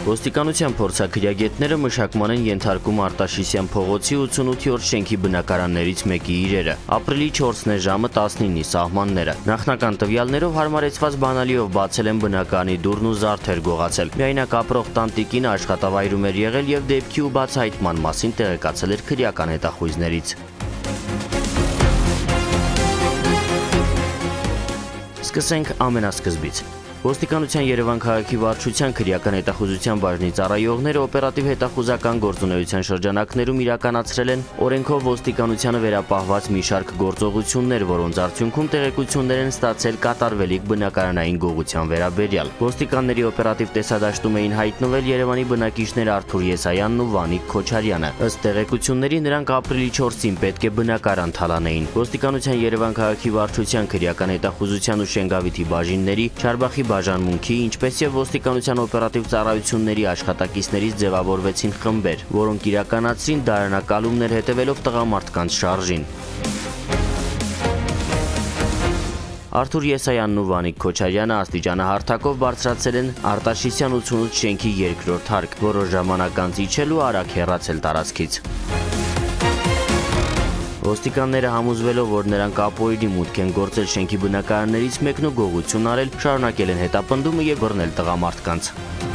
Ոստիկանության փորձաքրյագետները մշակման են ենթարկում Արտաշիսյան փողոցի 88-րդ շենքի բնակարաններից մեկի իրերը։ Ապրիլի 4-ն է ժամը 19-ի սահմանները։ Նախնական տվյալներով հարմարեցված բանալիով բացել են բնակարանի դուռն ու զարդեր գողացել։ Միայնակ ապրող տանտիկին աշխատավայրում էր եղել եւ դեպքի ու բացահայտման մասին տեղեկացել էր քրեական հետախույզներից։ Սկսենք ամենասկզբից։ Ոստիկանության Երևան քաղաքի վարչության քրեական հետախուզության բաժնի ծառայողները օպերատիվ հետախուզական գործունեության շրջանակներում իրականացրել են օրենքով ոստիկանությանը վերապահված մի շարք գործողություններ, որոնց արդյունքում տեղեկություններ են ստացել կատարվելիք բնակարանային գողության վերաբերյալ։ Ոստիկանների օպերատիվ տեսադաշտում էին հայտնվել Երևանի բնակիչներ Արթուր Եսայանն ու Վանիկ Քոչարյանը։ Ըստ տեղեկությունների նրանք ապրիլի 4-ին պետք է բնակարան թալանեին։ Ոստիկանության Երևան քաղաքի վարչության քրեական հետախուզության ու Շենգավիթի բաժինների Չարբախի բաժանմունքի, ինչպես եւ ոստիկանության օպերատիվ ծառայությունների աշխատակիցներից ձևավորվեցին խմբեր, որոնք իրականացրին դարանակալումներ հետևելով տղամարդկանց շարժին։ Արթուր Եսայանն ու Վանիկ Քոչարյանը աստիճանահարթակով բարձրացել են Արտաշիսյան 88 շենքի երկրորդ հարկ, որոշ ժամանակ անց իջել ու արագ հեռացել տարածքից։ Ոստիկանները համոզվելով, որ նրանք ապօրինի մուտք են գործել շենքի բնակարաններից մեկն ու գողություն արել, շարունակել են հետապնդումը եւ բռնել տղամարդկանց։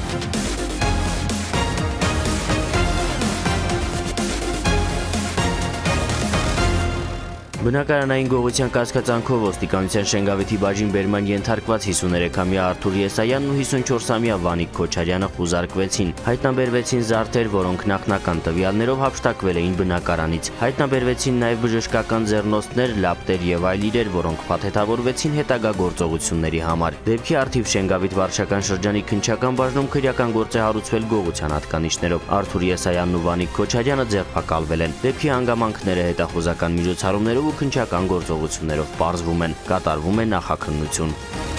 Բնակարանային գողության կասկածանքով ոստիկանության Շենգավիթի բաժին բերման ենթարկված 53-ամյա Արթուր Եսայանն ու 54-ամյա Վանիկ Քոչարյանը խուզարկվեցին։ Հայտնաբերվեցին զարդեր, որոնք նախնական տվյալներով հափշտակվել էին բնակարանից։ Հայտնաբերվեցին նաև բժշկական ձեռնոցներ, լապտեր եւ այլ իրեր, որոնք փաթեթավորվեցին հետագա գործողությունների համար։ Դեպքի առթիվ Շենգավիթ վարչական շրջանի քննչական բաժնում քրեական գործ է հարուցվել գողության հատկանիշներով։ Արթուր Եսայանն ու Վանիկ Քոչարյանը ձերբակալվել են։ Դեպքի հանգամանքները հետախուզական միջոցառումներով ու քննչական գործողություններով պարզվում են, կատարվում է նախաքննություն։